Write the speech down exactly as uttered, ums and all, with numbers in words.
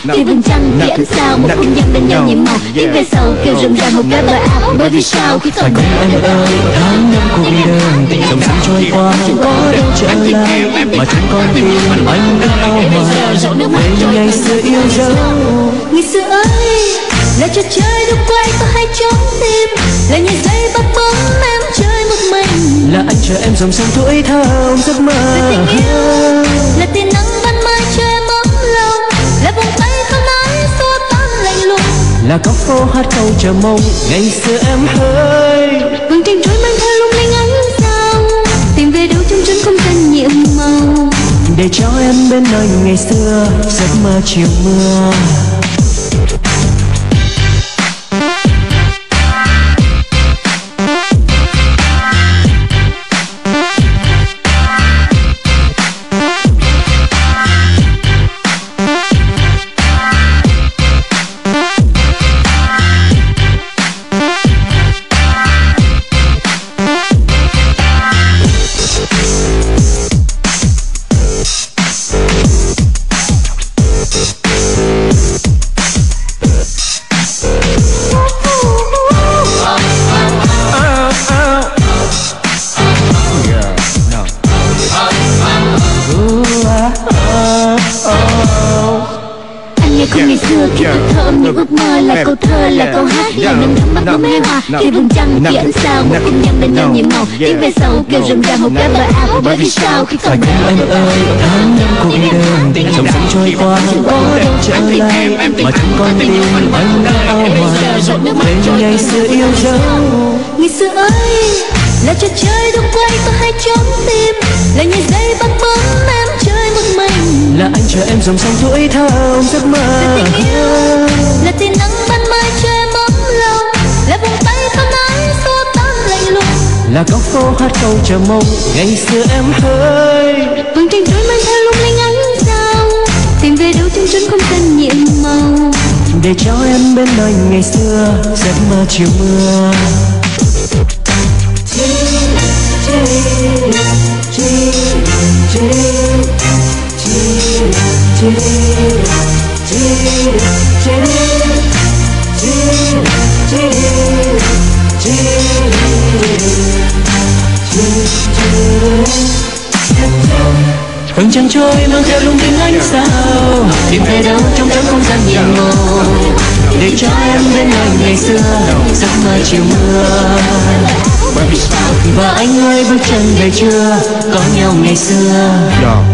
khi vầng trăng thì ánh sao một không gian bên nhau nhiệm màu tiếng ve sầu kêu rộn ràng một cái bờ áo bởi vì sao khi phải cùng em ơi tháng năm cuộc đời dòng sông trôi qua có đâu trở lại mà chẳng còn tim anh đã ao hoài về ngày xưa yêu dấu. Ngày xưa ơi là trò chơi được quay có hai trốn tim là nhảy dây bắt bóng em chơi một mình là anh chờ em dòng sông tuổi thơ giấc mơ là tình yêu là tia nắng ban mai cho em ấm lòng là vòng tay không nói xua tan lạnh lùng là góc phố hát câu chờ mong ngày xưa em hỡi vầng trăng trôi mang theo lung linh ánh sao tìm về đâu trong chân không gian nhiệm màu để cho em bên nơi ngày xưa giấc mơ chiều mưa. Không ngày xưa khi tôi thơm những ước mơ là câu thơ là câu hát là những thắm mắt bóng hé hoa khi vầng trăng thì ánh sao một không gian bên nhau nhiệm màu tiếng ve sầu kêu rộn ràng một cái bờ áo bởi vì sao khi không phải cùng em ơi tháng năm cuộc đời dòng sông trôi qua có đâu trở lại mà chẳng còn tim anh đã ao hoài về ngày xưa yêu dấu. Ngày xưa ơi là trò chơi được quay có hai trốn tim là nhảy dây bắt bóng em chơi một mình là anh chờ em dòng sông tuổi thơ giấc mơ là tình yêu là tia nắng ban mai cho em ấm lòng là vòng tay không nói xua tan lạnh lùng là góc phố hát câu chờ mong ngày xưa em hỡi vầng trăng trôi mang theo lung linh ánh sao tìm về đâu trong chân không gian nhiệm màu để cho em bên nơi ngày xưa giấc mơ chiều mưa. Vầng trăng trôi mang theo lung linh ánh sao tìm về đâu trong trắng không gian nhiệm màu để cho em bên nơi ngày xưa giấc mơ chiều mưa. Và anh ơi bước chân về chưa có nhau ngày xưa.